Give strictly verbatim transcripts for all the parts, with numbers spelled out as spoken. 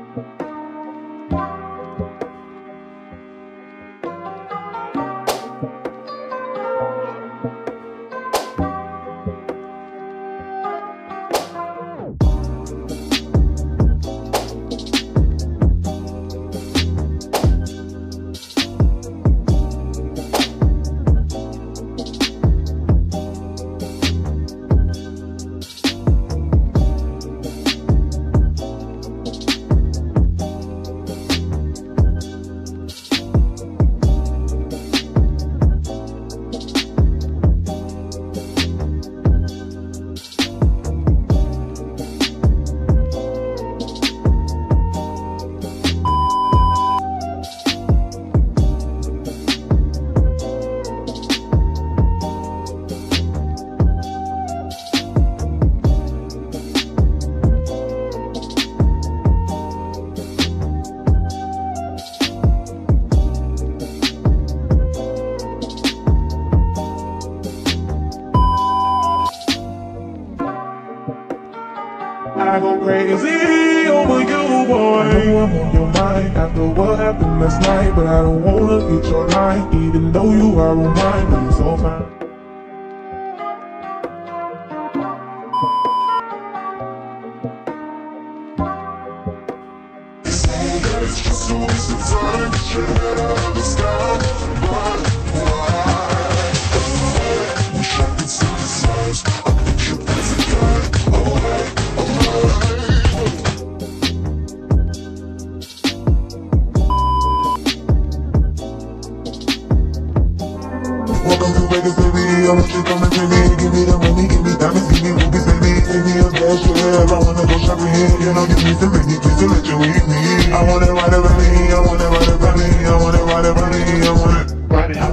I go crazy over you, boy. I know I'm on your mind after what happened last night, but I don't wanna get your line, even though you are on mine, but it's all fine. They say that it's just a waste of time to share out of the sky, but why? Wish I could synthesize. I think you're perfect guy. Alright. Welcome to Vegas, baby. I want you coming to me. Give me the money, give me diamonds, give me rubies, baby. Take me a dash, yeah. I wanna go shopping here. You know, give me some money, please don't let you leave me. I want it right about me. I want it right about me. I want it right about me. I want it right out.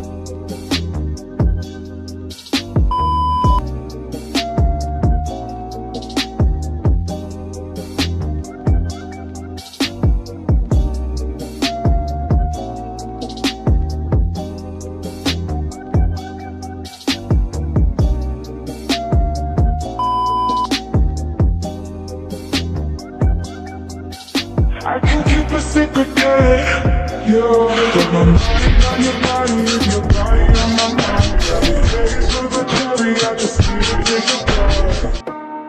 I can keep a secret, yeah. You're the one on your body, and your body on my mind. Every face of a cherry, I just need to take a breath.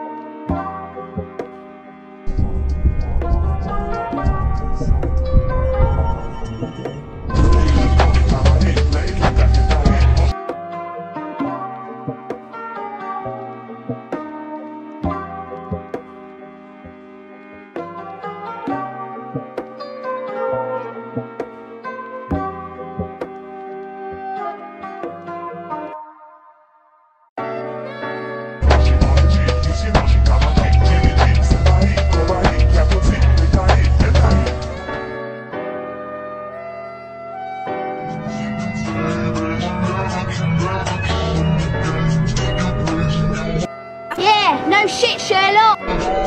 Yeah, no shit, Sherlock.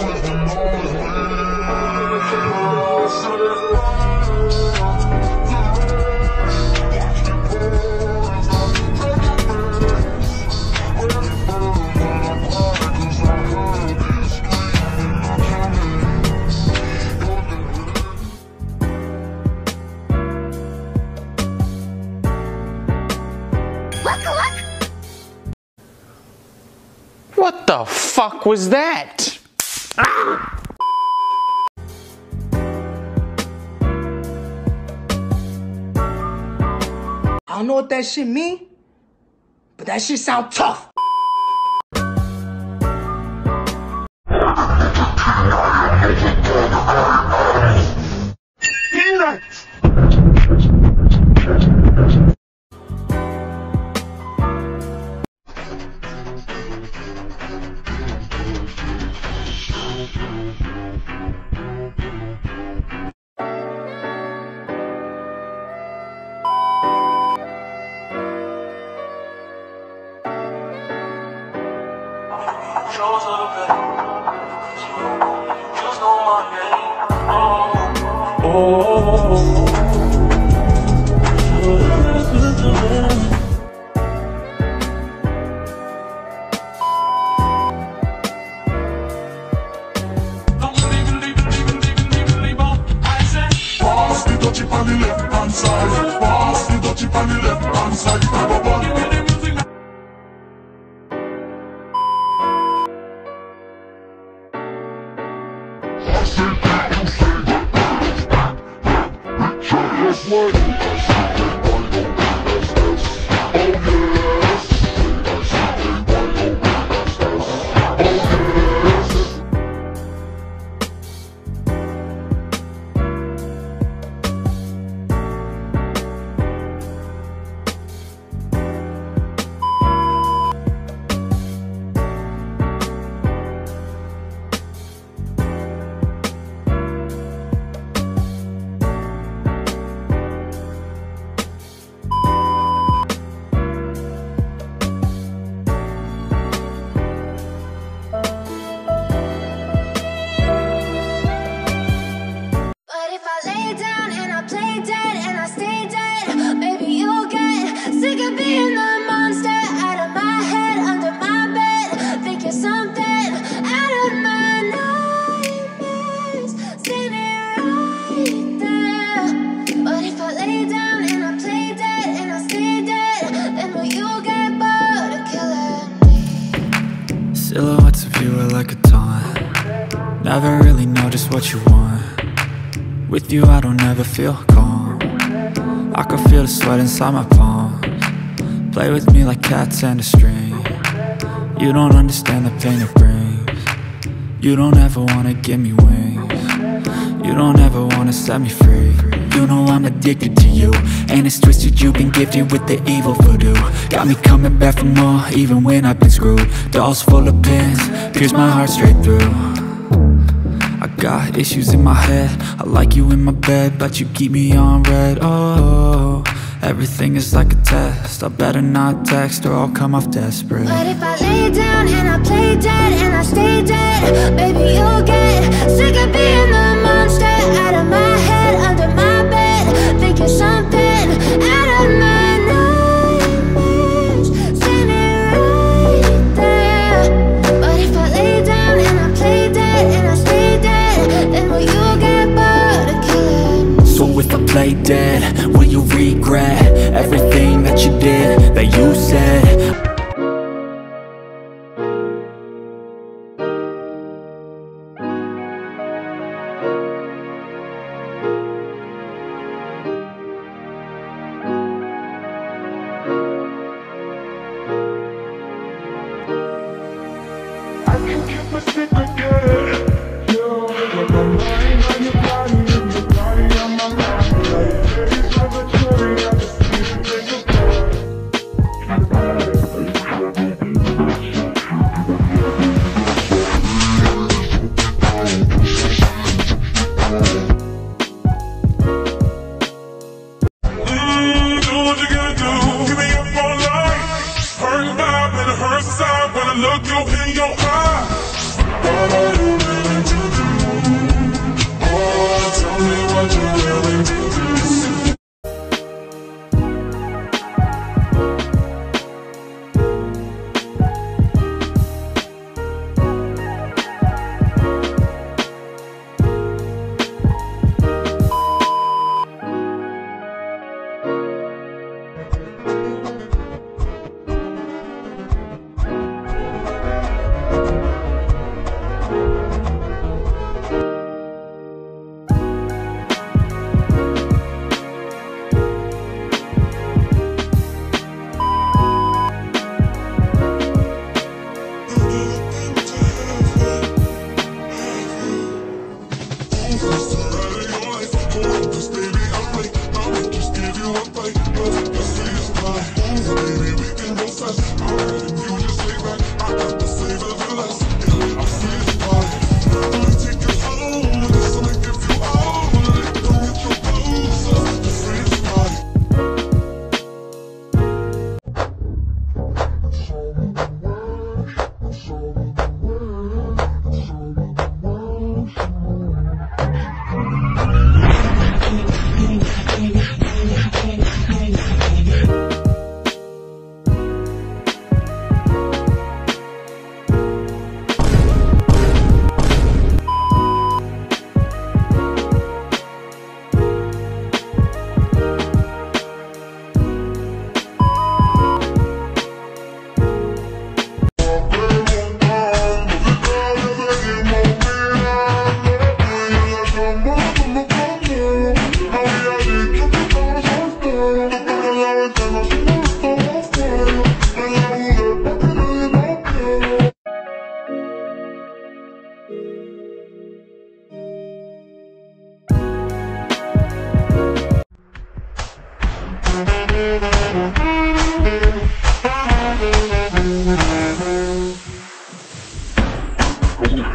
What the fuck was that? Ah! I don't know what that shit mean, but that shit sound tough. inside the rubber band. Give me the music now. I said that, you say that. That's what I said. Silhouettes of you are like a taunt. Never really know just what you want. With you I don't ever feel calm. I can feel the sweat inside my palms. Play with me like cats and a string. You don't understand the pain it brings. You don't ever wanna give me wings. You don't ever wanna set me free. You know I'm addicted to you, and it's twisted, you've been gifted with the evil voodoo. Got me coming back for more, even when I've been screwed. Dolls full of pins, pierce my heart straight through. I got issues in my head, I like you in my bed, but you keep me on red. Oh, everything is like a test, I better not text or I'll come off desperate. But if I lay down and I play dead and I stay dead, baby you'll get sick of being the monster out of my head, under my bed, thinking something out of my nightmares, standing right there. But if I lay down and I play dead and I stay dead, then will you get bored of killing? So if I play dead, will you regret everything that you did, that you said?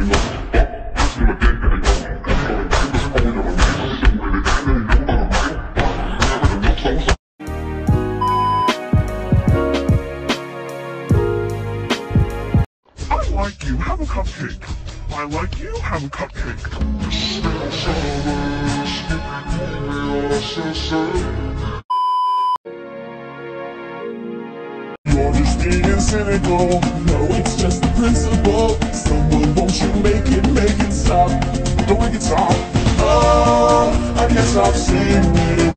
like you, have a cupcake. I like you, have a cupcake. You're just being cynical. No, it's just the principle. Someone, won't you make it, make it stop? Don't make it stop. Oh, I can't stop seeing you.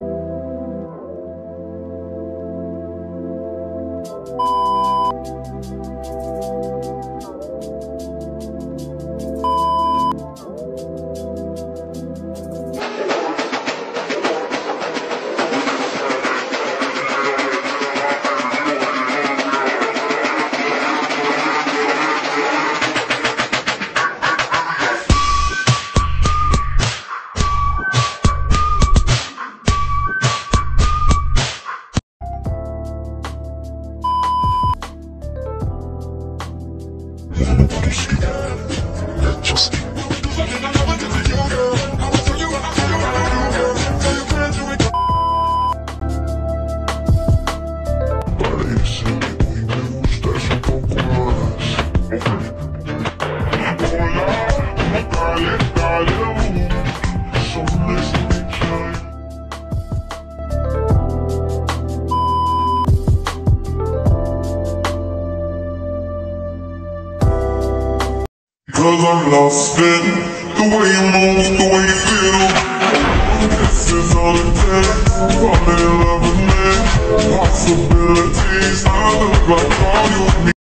Cause I'm lost in the way you move, the way you feel. This is all it takes. Fall in love with me. Possibilities, I look like all you need.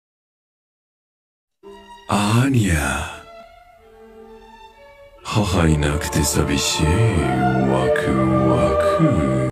Anya, 母いなくて寂しいワクワク